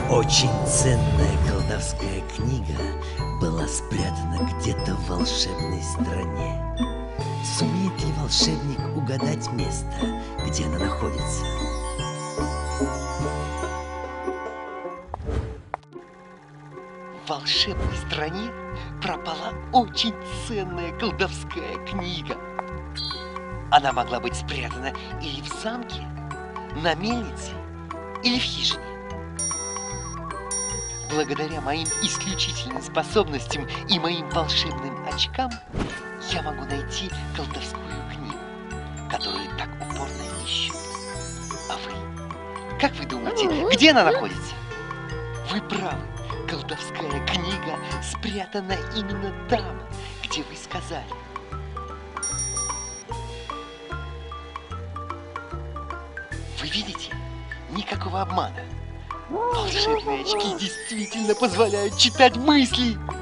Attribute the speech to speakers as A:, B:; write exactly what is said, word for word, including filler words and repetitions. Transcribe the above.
A: Очень ценная колдовская книга была спрятана где-то в волшебной стране. Сумеет ли волшебник угадать место, где она находится?
B: В волшебной стране пропала очень ценная колдовская книга. Она могла быть спрятана или в замке, на мельнице, или в хижине. Благодаря моим исключительным способностям и моим волшебным очкам я могу найти колдовскую книгу, которую так упорно ищут. А вы? Как вы думаете, где она находится? Вы правы, колдовская книга спрятана именно там, где вы сказали. Вы видите? Никакого обмана. Волшебные очки действительно позволяют читать мысли.